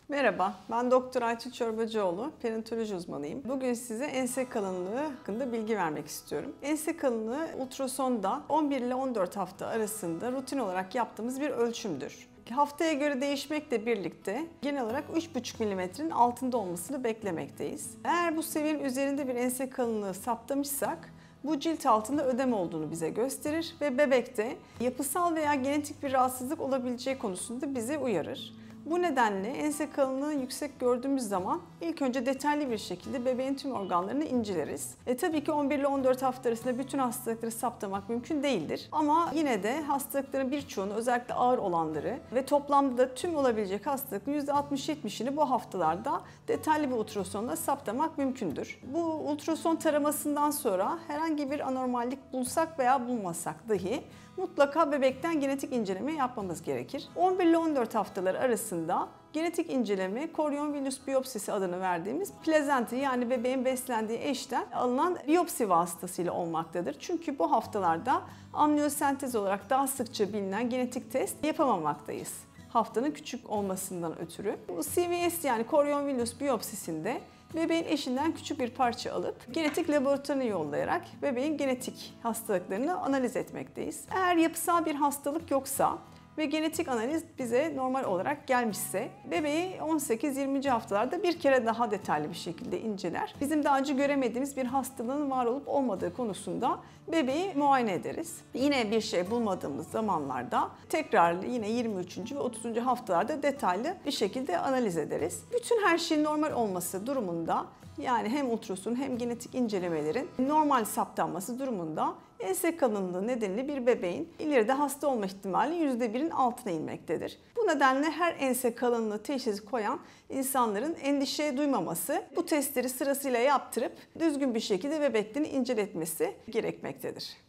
Merhaba, ben Doktor Aytül Çorbacıoğlu, perinatoloji uzmanıyım. Bugün size ense kalınlığı hakkında bilgi vermek istiyorum. Ense kalınlığı ultrasonda 11 ile 14 hafta arasında rutin olarak yaptığımız bir ölçümdür. Haftaya göre değişmekle birlikte genel olarak 3,5 mm'nin altında olmasını beklemekteyiz. Eğer bu seviyenin üzerinde bir ense kalınlığı saptamışsak, bu cilt altında ödem olduğunu bize gösterir ve bebekte yapısal veya genetik bir rahatsızlık olabileceği konusunda bize uyarır. Bu nedenle ense kalınlığını yüksek gördüğümüz zaman ilk önce detaylı bir şekilde bebeğin tüm organlarını inceleriz. Tabii ki 11 ile 14 hafta arasında bütün hastalıkları saptamak mümkün değildir. Ama yine de hastalıkların birçoğunu, özellikle ağır olanları ve toplamda da tüm olabilecek hastalıkların %60-70'ini bu haftalarda detaylı bir ultrasonla saptamak mümkündür. Bu ultrason taramasından sonra herhangi bir anormallik bulsak veya bulmasak dahi mutlaka bebekten genetik inceleme yapmamız gerekir. 11 ile 14 haftalar arasında genetik inceleme, chorion-villus biyopsisi adını verdiğimiz plazenta, yani bebeğin beslendiği eşten alınan biyopsi vasıtasıyla olmaktadır. Çünkü bu haftalarda amniyosentez olarak daha sıkça bilinen genetik test yapamamaktayız, haftanın küçük olmasından ötürü. Bu CVS, yani chorion-villus biyopsisinde bebeğin eşinden küçük bir parça alıp genetik laboratuvarına yollayarak bebeğin genetik hastalıklarını analiz etmekteyiz. Eğer yapısal bir hastalık yoksa ve genetik analiz bize normal olarak gelmişse, bebeği 18-20. haftalarda bir kere daha detaylı bir şekilde inceler. Bizim daha önce göremediğimiz bir hastalığın var olup olmadığı konusunda bebeği muayene ederiz. Yine bir şey bulmadığımız zamanlarda tekrar yine 23. ve 30. haftalarda detaylı bir şekilde analiz ederiz. Bütün her şeyin normal olması durumunda, yani hem ultrason hem genetik incelemelerin normal saptanması durumunda ense kalınlığı nedeniyle bir bebeğin ileride hasta olma ihtimali %1'in altına inmektedir. Bu nedenle her ense kalınlığı teşhisi koyan insanların endişe duymaması, bu testleri sırasıyla yaptırıp düzgün bir şekilde bebeklerini inceletmesi gerekmektedir.